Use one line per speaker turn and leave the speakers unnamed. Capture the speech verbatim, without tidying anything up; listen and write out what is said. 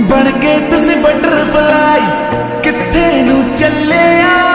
बन के तुसी बटरफ्लाई किथे नू चले आ।